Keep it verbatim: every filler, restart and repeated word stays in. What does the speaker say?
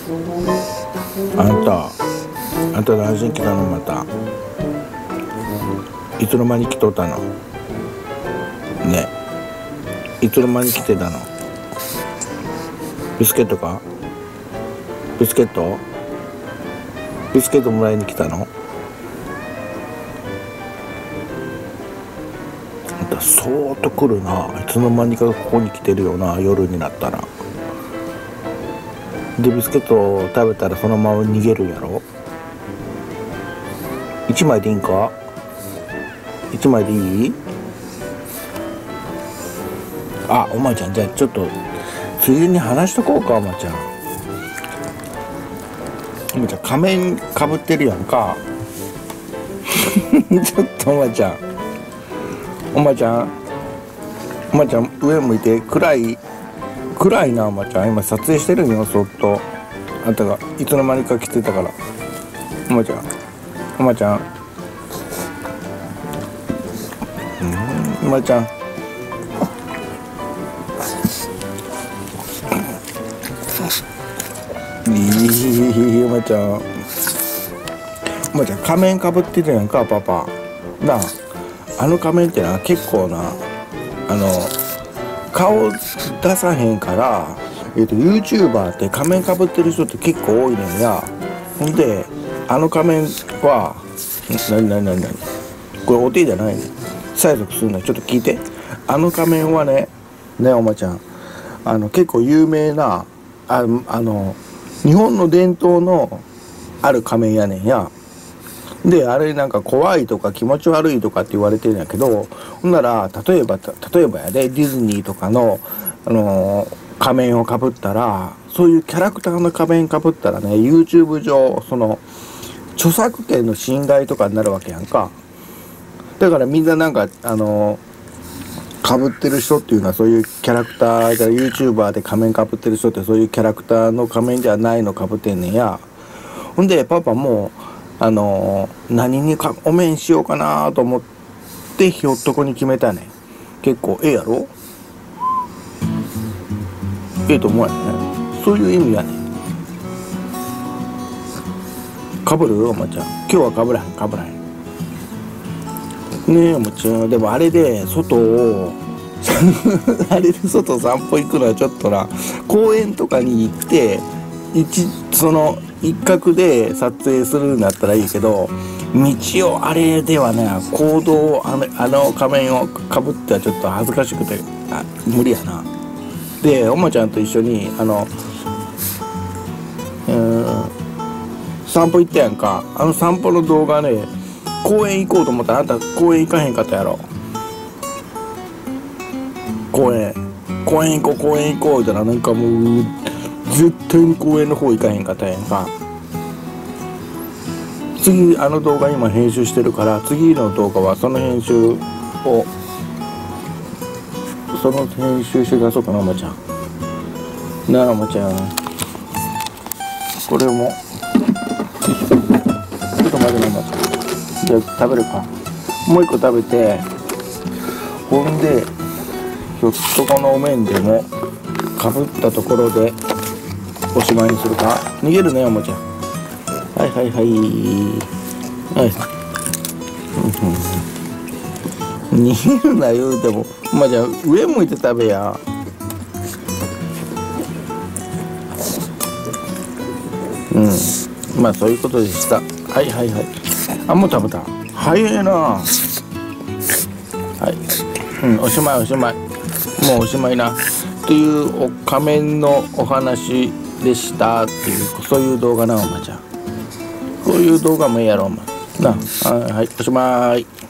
あんたあんた何時に来たの？またいつの間に来とったのね。いつの間に来てたの？ビスケットか？ビスケットビスケットもらいに来たの？あんたそーっと来るな。いつの間にかここに来てるよな、夜になったら。でビスケットを食べたらそのまま逃げるやろ。いちまいでいいんか？いちまいでいい？あ、おまちゃん、じゃあちょっとついでに話しとこうか。おまちゃんおまちゃん仮面かぶってるやんかちょっとおまちゃんおまちゃんおまちゃん上向いて。暗い暗いな。おまちゃん今撮影してるんよ、そっと。あんたがいつの間にか来てたから。おまちゃんおまちゃんうんおまちゃんいいおまちゃんおまちゃん仮面かぶってるやんか、パパなあ。あの仮面ってな、結構な、あの顔出さへんから、えーと、YouTuber って仮面かぶってる人って結構多いねんや。ほんであの仮面はなになになになにこれお手じゃないねん。催促するのちょっと聞いて。あの仮面はねねおまちゃん、あの結構有名なああの日本の伝統のある仮面やねんや。であれなんか怖いとか気持ち悪いとかって言われてるんやけど、ほんなら例えば例えばやでディズニーとかの、あのー、仮面をかぶったら、そういうキャラクターの仮面かぶったらね、 YouTube 上その著作権の侵害とかになるわけやんか。だからみんななんかあのかぶってる人っていうのはそういうキャラクターが YouTuber で仮面かぶってる人ってそういうキャラクターの仮面じゃないのかぶってんねんや。ほんでパパもあの何にかお面しようかなと思ってひょっとこに決めたねん。結構ええやろ。ええと思うやね。そういう意味やねん。かぶる？おまちゃん今日はかぶらへんかぶらへんねえ。おまちゃんでもあれで外をあれで外散歩行くのはちょっとな、公園とかに行って一その一角で撮影するんだったらいいけど、道をあれではね、行動をあの、あの仮面をかぶってはちょっと恥ずかしくてあ無理やな。でおまちゃんと一緒にあのうーん散歩行ったやんか。あの散歩の動画ね、公園行こうと思ったらあんた公園行かへんかったやろ。公園公園行こう公園行こうみたいな、なんかもう絶対に公園の方行かへんかったやんか。次あの動画今編集してるから、次の動画はその編集をその編集して出そうかな。おまちゃんなあおまちゃん、これもちょっと待ってなおまちゃん。じゃあ食べるか。もう一個食べて、ほんでひょっとこのお面でもかぶったところでおしまいにするか。逃げるねおもちゃん。はいはいはいはい、うん、逃げるな言うても、まあじゃあ上向いて食べや。うんまあそういうことでした。はいはいはい。あもう食べた。早いな。はい、うん、おしまいおしまい、もうおしまいなっていうお仮面のお話でしたっていう、そういう動画なおまちゃん。こういう動画もええやろお前な。はいはいおしまい。